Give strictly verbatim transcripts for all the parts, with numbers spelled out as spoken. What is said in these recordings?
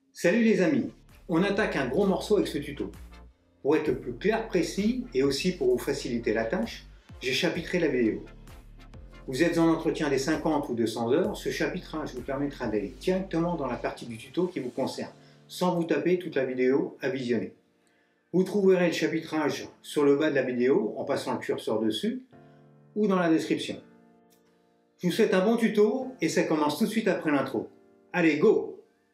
Salut les amis, on attaque un gros morceau avec ce tuto. Pour être le plus clair, précis et aussi pour vous faciliter la tâche, j'ai chapitré la vidéo. Vous êtes en entretien des cinquante ou deux cents heures, ce chapitrage vous permettra d'aller directement dans la partie du tuto qui vous concerne, sans vous taper toute la vidéo à visionner. Vous trouverez le chapitrage sur le bas de la vidéo en passant le curseur dessus ou dans la description. Je vous souhaite un bon tuto et ça commence tout de suite après l'intro. Allez, go!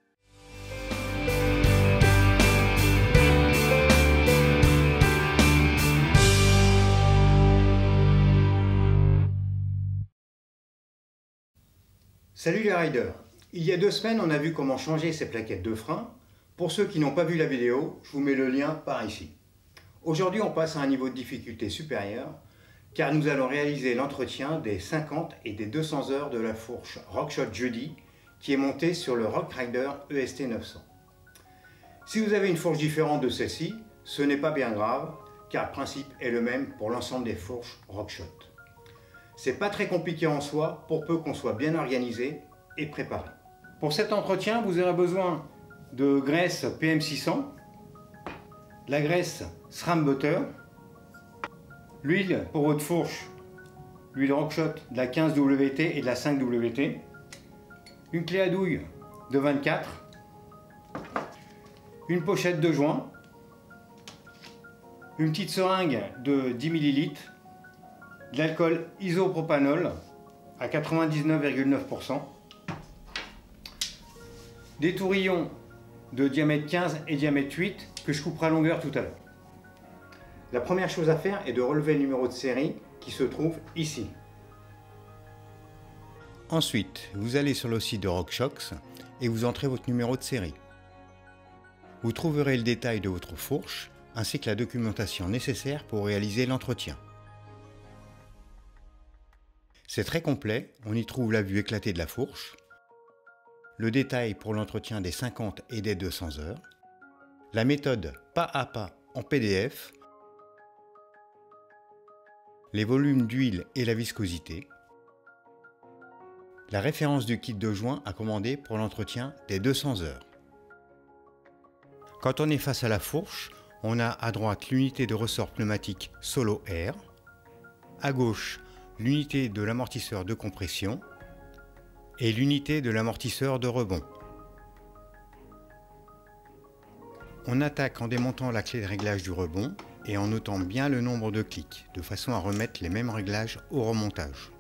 Salut les riders! Il y a deux semaines, on a vu comment changer ces plaquettes de frein. Pour ceux qui n'ont pas vu la vidéo, je vous mets le lien par ici. Aujourd'hui, on passe à un niveau de difficulté supérieur, car nous allons réaliser l'entretien des cinquante et des deux cents heures de la fourche RockShot Judy, qui est montée sur le Rockrider E S T neuf cents. Si vous avez une fourche différente de celle-ci, ce n'est pas bien grave, car le principe est le même pour l'ensemble des fourches RockShot. C'est pas très compliqué en soi, pour peu qu'on soit bien organisé et préparé. Pour cet entretien, vous aurez besoin de graisse P M six cents, la graisse SRAM Butter, l'huile pour votre fourche, l'huile RockShot de la quinze W T et de la cinq W T, une clé à douille de vingt-quatre, une pochette de joint, une petite seringue de dix millilitres, de l'alcool isopropanol à quatre-vingt-dix-neuf virgule neuf pour cent, des tourillons de diamètre quinze et diamètre huit que je couperai à longueur tout à l'heure. La première chose à faire est de relever le numéro de série qui se trouve ici. Ensuite, vous allez sur le site de RockShox et vous entrez votre numéro de série. Vous trouverez le détail de votre fourche ainsi que la documentation nécessaire pour réaliser l'entretien. C'est très complet, on y trouve la vue éclatée de la fourche, le détail pour l'entretien des cinquante et des deux cents heures, la méthode pas à pas en P D F, les volumes d'huile et la viscosité, la référence du kit de joint à commander pour l'entretien des deux cents heures. Quand on est face à la fourche, on a à droite l'unité de ressort pneumatique Solo Air, à gauche l'unité de l'amortisseur de compression et l'unité de l'amortisseur de rebond. On attaque en démontant la clé de réglage du rebond et en notant bien le nombre de clics, de façon à remettre les mêmes réglages au remontage.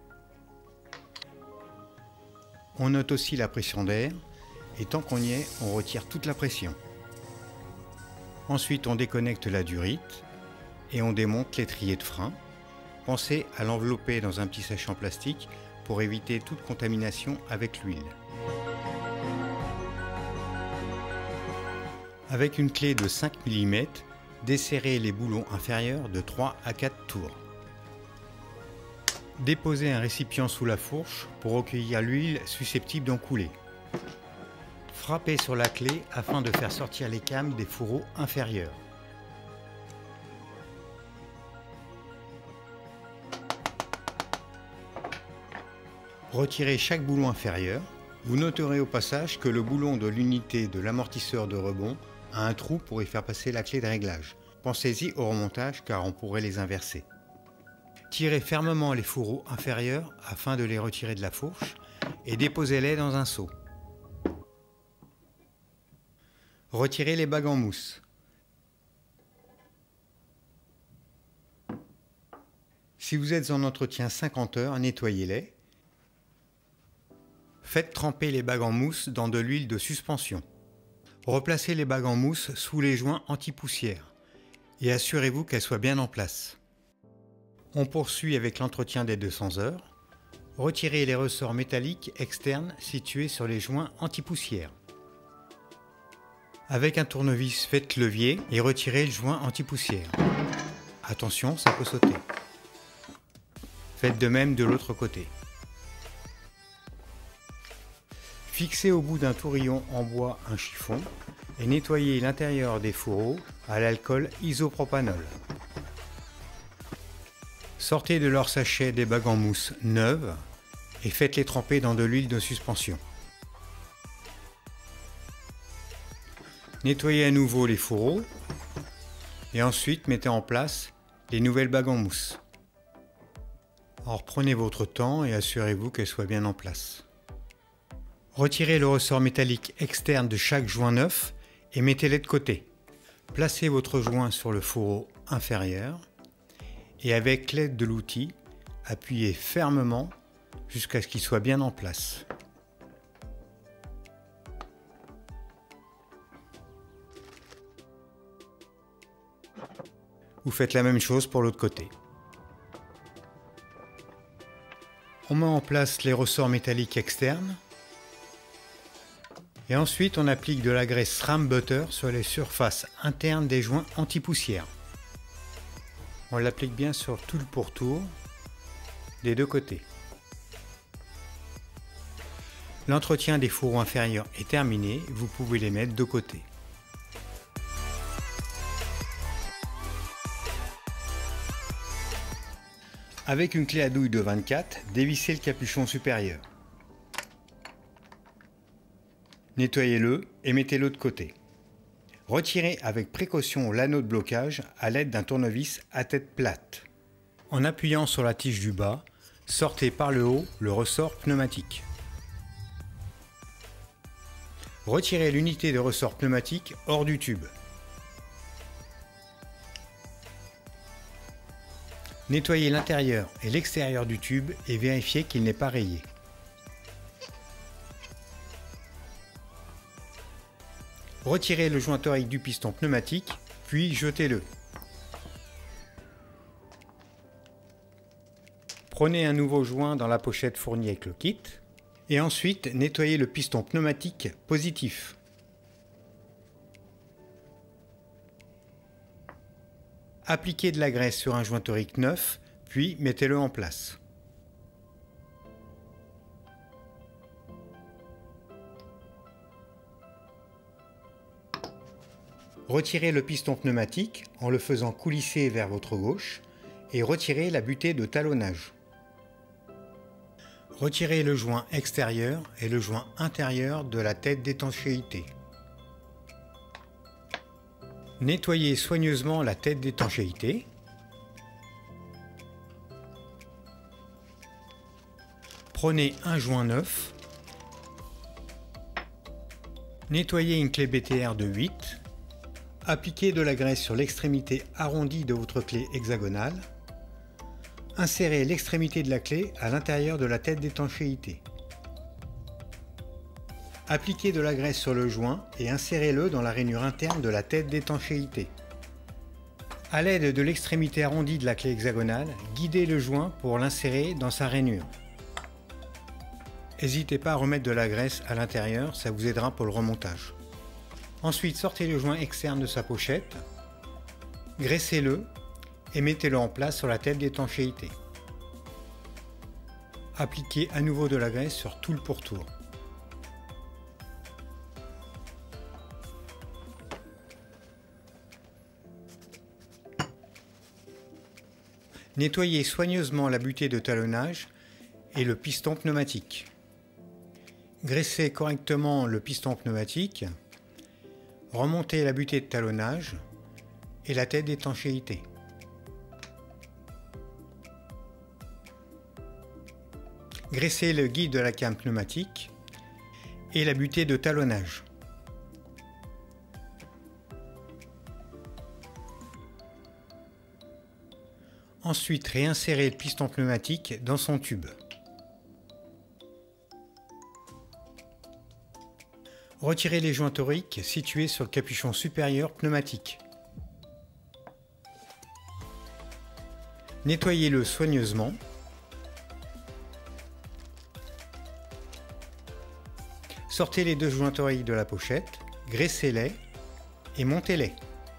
On note aussi la pression d'air et tant qu'on y est, on retire toute la pression. Ensuite, on déconnecte la durite et on démonte l'étrier de frein. Pensez à l'envelopper dans un petit sachet en plastique pour éviter toute contamination avec l'huile. Avec une clé de cinq millimètres, desserrez les boulons inférieurs de trois à quatre tours. Déposez un récipient sous la fourche pour recueillir l'huile susceptible d'en couler. Frappez sur la clé afin de faire sortir les cames des fourreaux inférieurs. Retirez chaque boulon inférieur. Vous noterez au passage que le boulon de l'unité de l'amortisseur de rebond a un trou pour y faire passer la clé de réglage. Pensez-y au remontage car on pourrait les inverser. Tirez fermement les fourreaux inférieurs afin de les retirer de la fourche et déposez-les dans un seau. Retirez les bagues en mousse. Si vous êtes en entretien cinquante heures, nettoyez-les. Faites tremper les bagues en mousse dans de l'huile de suspension. Replacez les bagues en mousse sous les joints anti-poussière et assurez-vous qu'elles soient bien en place. On poursuit avec l'entretien des deux cents heures. Retirez les ressorts métalliques externes situés sur les joints anti-poussière. Avec un tournevis, faites levier et retirez le joint anti-poussière. Attention, ça peut sauter. Faites de même de l'autre côté. Fixez au bout d'un tourillon en bois un chiffon et nettoyez l'intérieur des fourreaux à l'alcool isopropanol. Sortez de leur sachet des bagues en mousse neuves et faites-les tremper dans de l'huile de suspension. Nettoyez à nouveau les fourreaux et ensuite mettez en place les nouvelles bagues en mousse. Alors prenez votre temps et assurez-vous qu'elles soient bien en place. Retirez le ressort métallique externe de chaque joint neuf et mettez-les de côté. Placez votre joint sur le fourreau inférieur et avec l'aide de l'outil, appuyez fermement jusqu'à ce qu'il soit bien en place. Vous faites la même chose pour l'autre côté. On met en place les ressorts métalliques externes et ensuite on applique de la graisse SRAM Butter sur les surfaces internes des joints anti-poussière. On l'applique bien sur tout le pourtour des deux côtés. L'entretien des fourreaux inférieurs est terminé, vous pouvez les mettre de côté. Avec une clé à douille de vingt-quatre, dévissez le capuchon supérieur. Nettoyez-le et mettez-le de côté. Retirez avec précaution l'anneau de blocage à l'aide d'un tournevis à tête plate. En appuyant sur la tige du bas, sortez par le haut le ressort pneumatique. Retirez l'unité de ressort pneumatique hors du tube. Nettoyez l'intérieur et l'extérieur du tube et vérifiez qu'il n'est pas rayé. Retirez le joint torique du piston pneumatique, puis jetez-le. Prenez un nouveau joint dans la pochette fournie avec le kit et ensuite nettoyez le piston pneumatique positif. Appliquez de la graisse sur un joint torique neuf, puis mettez-le en place. Retirez le piston pneumatique en le faisant coulisser vers votre gauche et retirez la butée de talonnage. Retirez le joint extérieur et le joint intérieur de la tête d'étanchéité. Nettoyez soigneusement la tête d'étanchéité. Prenez un joint neuf. Nettoyez une clé B T R de huit. Appliquez de la graisse sur l'extrémité arrondie de votre clé hexagonale. Insérez l'extrémité de la clé à l'intérieur de la tête d'étanchéité. Appliquez de la graisse sur le joint et insérez-le dans la rainure interne de la tête d'étanchéité. A l'aide de l'extrémité arrondie de la clé hexagonale, guidez le joint pour l'insérer dans sa rainure. N'hésitez pas à remettre de la graisse à l'intérieur, ça vous aidera pour le remontage. Ensuite, sortez le joint externe de sa pochette, graissez-le et mettez-le en place sur la tête d'étanchéité. Appliquez à nouveau de la graisse sur tout le pourtour. Nettoyez soigneusement la butée de talonnage et le piston pneumatique. Graissez correctement le piston pneumatique. Remontez la butée de talonnage et la tête d'étanchéité. Graissez le guide de la came pneumatique et la butée de talonnage. Ensuite, réinsérez le piston pneumatique dans son tube. Retirez les joints toriques situés sur le capuchon supérieur pneumatique. Nettoyez-le soigneusement. Sortez les deux joints toriques de la pochette, graissez-les et montez-les.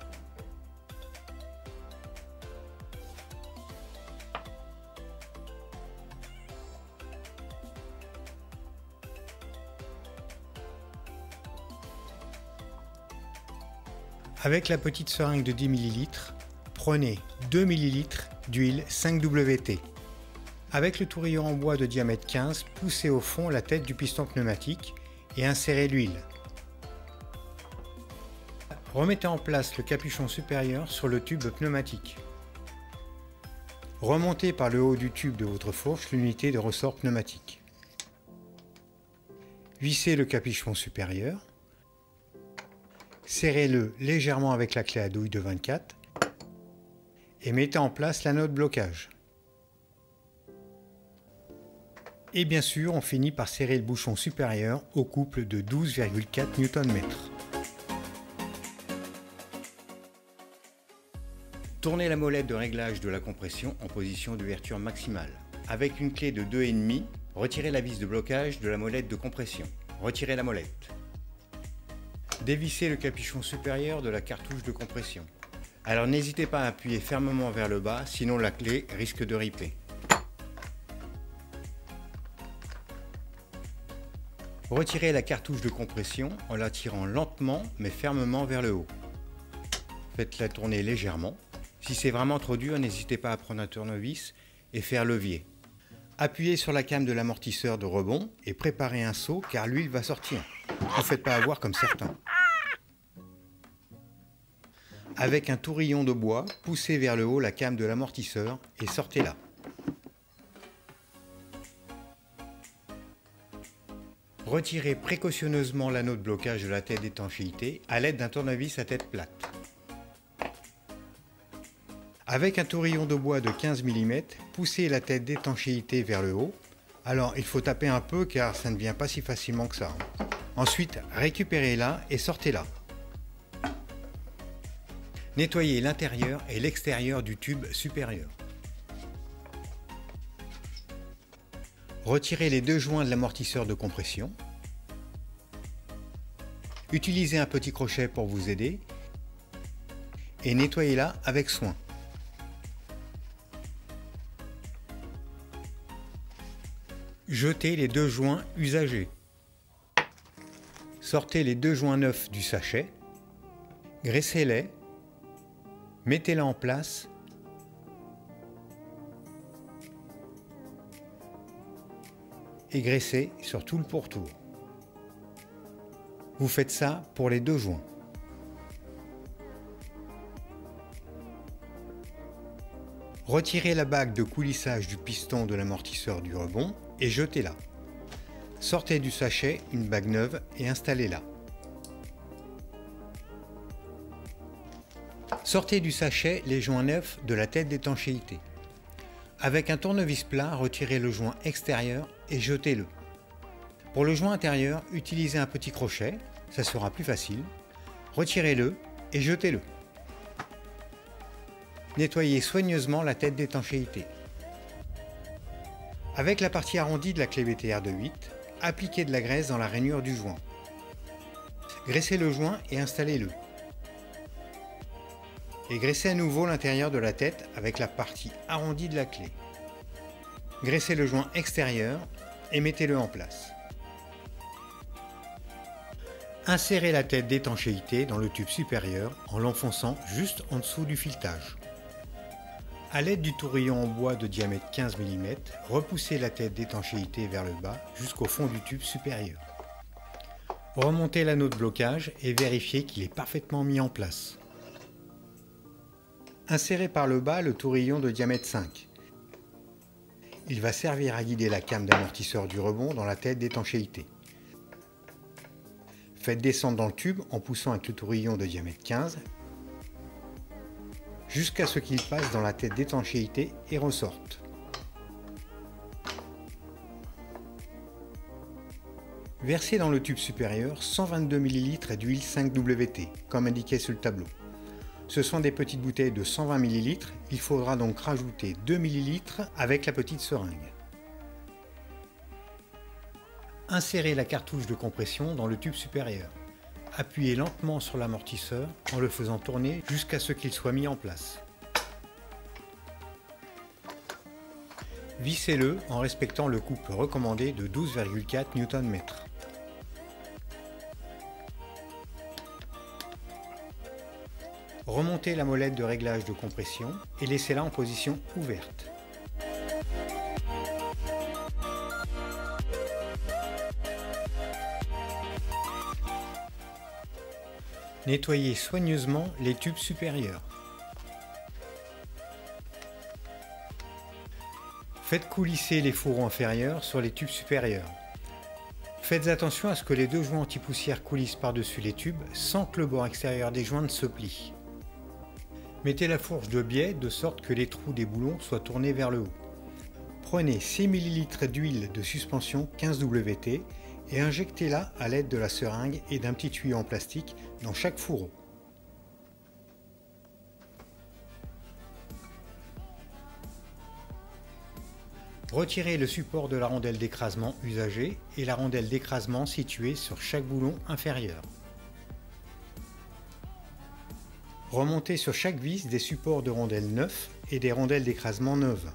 Avec la petite seringue de dix millilitres, prenez deux millilitres d'huile cinq W T. Avec le tourillon en bois de diamètre quinze, poussez au fond la tête du piston pneumatique et insérez l'huile. Remettez en place le capuchon supérieur sur le tube pneumatique. Remontez par le haut du tube de votre fourche l'unité de ressort pneumatique. Vissez le capuchon supérieur. Serrez-le légèrement avec la clé à douille de vingt-quatre et mettez en place l'anneau de blocage. Et bien sûr, on finit par serrer le bouchon supérieur au couple de douze virgule quatre newton-mètres. Tournez la molette de réglage de la compression en position d'ouverture maximale. Avec une clé de deux virgule cinq, retirez la vis de blocage de la molette de compression. Retirez la molette. Dévissez le capuchon supérieur de la cartouche de compression. Alors n'hésitez pas à appuyer fermement vers le bas, sinon la clé risque de riper. Retirez la cartouche de compression en la tirant lentement mais fermement vers le haut. Faites-la tourner légèrement. Si c'est vraiment trop dur, n'hésitez pas à prendre un tournevis et faire levier. Appuyez sur la came de l'amortisseur de rebond et préparez un seau car l'huile va sortir. Ne vous faites pas avoir comme certains. Avec un tourillon de bois, poussez vers le haut la came de l'amortisseur et sortez-la. Retirez précautionneusement l'anneau de blocage de la tête d'étanchéité à l'aide d'un tournevis à tête plate. Avec un tourillon de bois de quinze millimètres, poussez la tête d'étanchéité vers le haut. Alors il faut taper un peu car ça ne vient pas si facilement que ça. Ensuite, récupérez-la et sortez-la. Nettoyez l'intérieur et l'extérieur du tube supérieur. Retirez les deux joints de l'amortisseur de compression. Utilisez un petit crochet pour vous aider et nettoyez-la avec soin. Jetez les deux joints usagés. Sortez les deux joints neufs du sachet. Graissez-les. Mettez-les en place. Et graissez sur tout le pourtour. Vous faites ça pour les deux joints. Retirez la bague de coulissage du piston de l'amortisseur du rebond et jetez-la. Sortez du sachet une bague neuve et installez-la. Sortez du sachet les joints neufs de la tête d'étanchéité. Avec un tournevis plat, retirez le joint extérieur et jetez-le. Pour le joint intérieur, utilisez un petit crochet, ça sera plus facile. Retirez-le et jetez-le. Nettoyez soigneusement la tête d'étanchéité. Avec la partie arrondie de la clé B T R de huit, appliquez de la graisse dans la rainure du joint. Graissez le joint et installez-le. Et graissez à nouveau l'intérieur de la tête avec la partie arrondie de la clé. Graissez le joint extérieur et mettez-le en place. Insérez la tête d'étanchéité dans le tube supérieur en l'enfonçant juste en dessous du filetage. A l'aide du tourillon en bois de diamètre quinze millimètres, repoussez la tête d'étanchéité vers le bas jusqu'au fond du tube supérieur. Remontez l'anneau de blocage et vérifiez qu'il est parfaitement mis en place. Insérez par le bas le tourillon de diamètre cinq. Il va servir à guider la came d'amortisseur du rebond dans la tête d'étanchéité. Faites descendre dans le tube en poussant avec le tourillon de diamètre quinze jusqu'à ce qu'il passe dans la tête d'étanchéité et ressorte. Versez dans le tube supérieur cent vingt-deux millilitres d'huile cinq W T, comme indiqué sur le tableau. Ce sont des petites bouteilles de cent vingt millilitres, il faudra donc rajouter deux millilitres avec la petite seringue. Insérez la cartouche de compression dans le tube supérieur. Appuyez lentement sur l'amortisseur en le faisant tourner jusqu'à ce qu'il soit mis en place. Vissez-le en respectant le couple recommandé de douze virgule quatre newton-mètres. Remontez la molette de réglage de compression et laissez-la en position ouverte. Nettoyez soigneusement les tubes supérieurs. Faites coulisser les fourreaux inférieurs sur les tubes supérieurs. Faites attention à ce que les deux joints anti-poussière coulissent par-dessus les tubes sans que le bord extérieur des joints ne se plie. Mettez la fourche de biais de sorte que les trous des boulons soient tournés vers le haut. Prenez six millilitres d'huile de suspension quinze W T et injectez-la à l'aide de la seringue et d'un petit tuyau en plastique dans chaque fourreau. Retirez le support de la rondelle d'écrasement usagée et la rondelle d'écrasement située sur chaque boulon inférieur. Remontez sur chaque vis des supports de rondelles neufs et des rondelles d'écrasement neuves.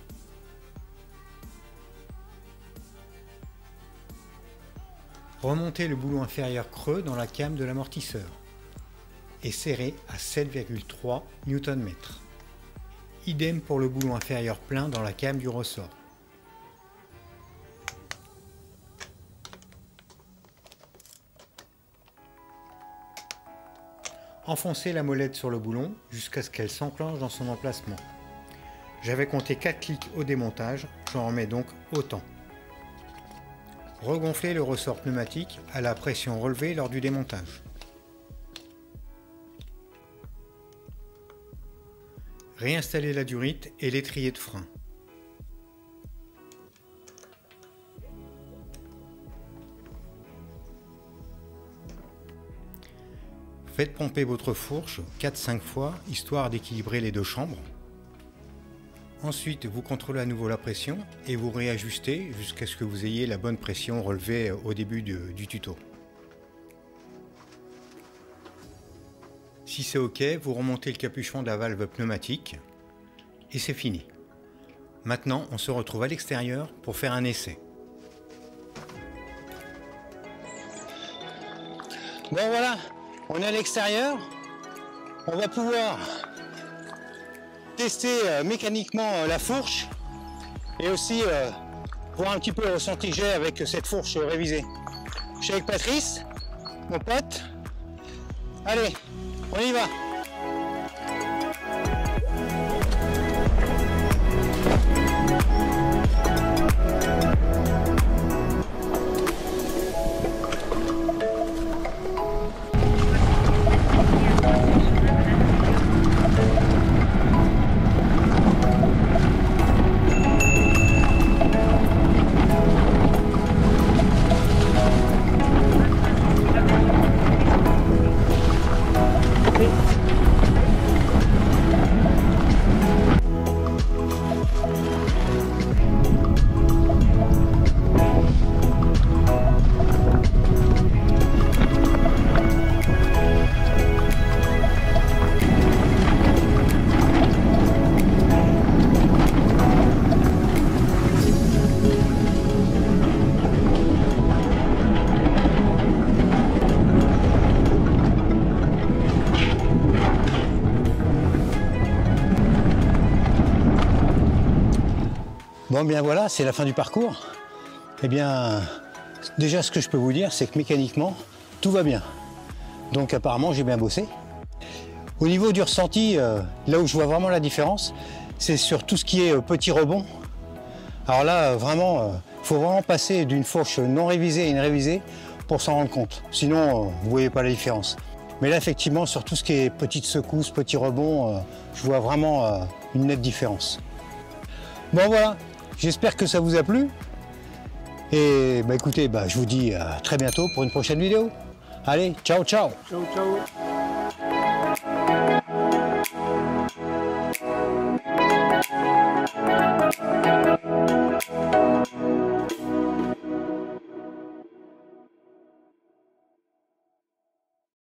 Remontez le boulon inférieur creux dans la came de l'amortisseur et serrez à sept virgule trois newton mètres. Idem pour le boulon inférieur plein dans la came du ressort. Enfoncez la molette sur le boulon jusqu'à ce qu'elle s'enclenche dans son emplacement. J'avais compté quatre clics au démontage, j'en remets donc autant. Regonflez le ressort pneumatique à la pression relevée lors du démontage. Réinstallez la durite et l'étrier de frein. Faites pomper votre fourche quatre à cinq fois, histoire d'équilibrer les deux chambres. Ensuite, vous contrôlez à nouveau la pression et vous réajustez jusqu'à ce que vous ayez la bonne pression relevée au début de, du tuto. Si c'est OK, vous remontez le capuchon de la valve pneumatique et c'est fini. Maintenant, on se retrouve à l'extérieur pour faire un essai. Bon voilà, on est à l'extérieur. On va pouvoir tester euh, mécaniquement euh, la fourche et aussi euh, voir un petit peu le ressenti que j'ai avec cette fourche euh, révisée. Je suis avec Patrice, mon pote. Allez, on y va. Bon bien voilà, c'est la fin du parcours. Eh bien, déjà ce que je peux vous dire, c'est que mécaniquement, tout va bien. Donc apparemment, j'ai bien bossé. Au niveau du ressenti, euh, là où je vois vraiment la différence, c'est sur tout ce qui est euh, petits rebonds. Alors là, euh, vraiment, il euh, faut vraiment passer d'une fourche non révisée à une révisée pour s'en rendre compte. Sinon, euh, vous ne voyez pas la différence. Mais là, effectivement, sur tout ce qui est petites secousses, petits rebonds, euh, je vois vraiment euh, une nette différence. Bon voilà. J'espère que ça vous a plu et bah écoutez, bah, je vous dis à très bientôt pour une prochaine vidéo. Allez, ciao ciao. Ciao ciao.